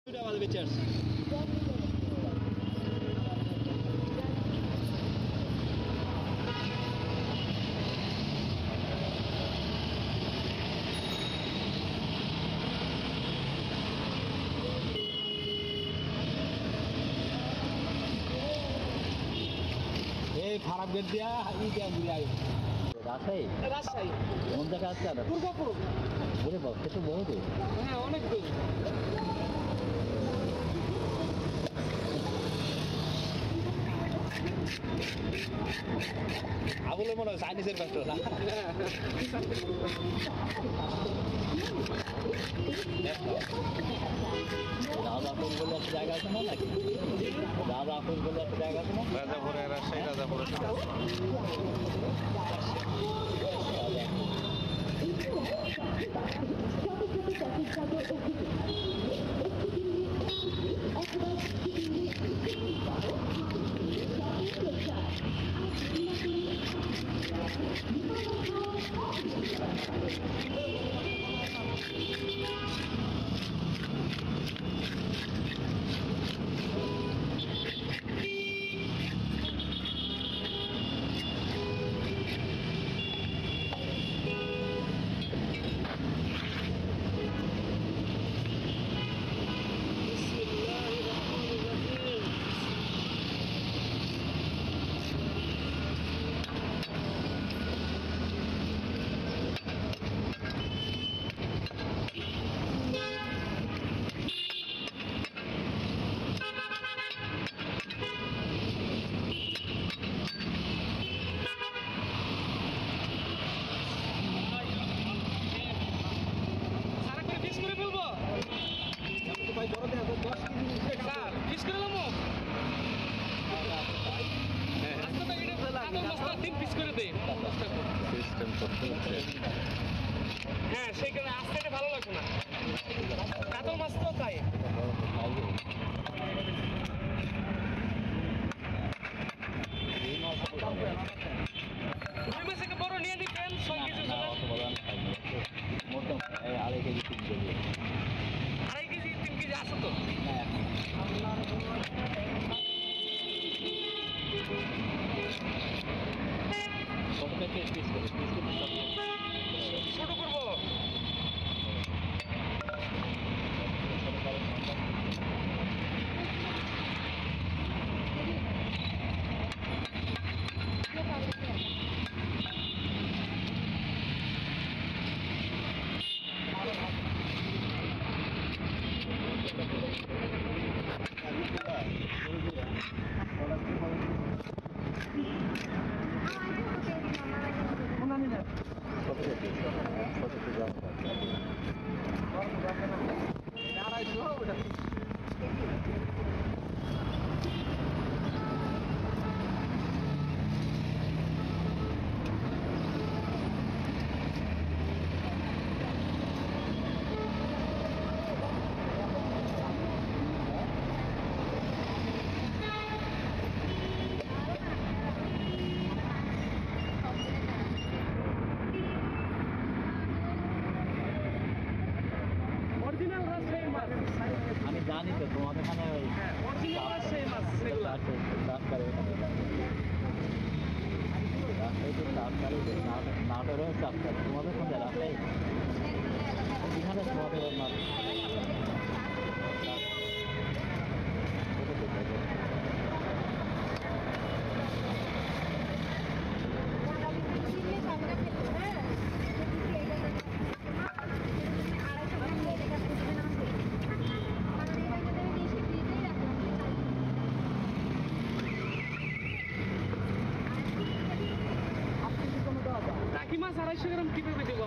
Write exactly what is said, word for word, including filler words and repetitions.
দুইটা মাল বেচে আসছি। এই খারাপ গেট দিয়া ই দিয়া ঘুরে আই রাজশাহী রাজশাহী কোন জায়গায় আছে? দুর্গাপুর। বলে বাবা সে তো বহু দূর। হ্যাঁ অনেক দূর। আবুলে মনে হয় চাইনিজের ব্যস্ত না। রাজাপুর বলে একটা জায়গা আছে না নাকি? রাজাপুর বলে একটা জায়গা আছে না? রাজাপুরে রাজশাহী রাজাপুরে হ্যাঁ সেইখানে আসতে ভালো লাগবে না। কাতল মাছ তো তাই দুই মাছ থেকে বড় নিয়ে নিতেন ছয় কেজি আড়াই কেজি তিন কেজি আড়াই কেজি তিন কেজি আসো তো। ছোট করবো আমি জানি তো তোমাদের এখানে ওই নাটোরে চাষ করে তোমাদের কোন রাজশাহী এখানে তোমাদের টাকি মাছ আড়াইশো গ্রাম কিভাবে দেবো?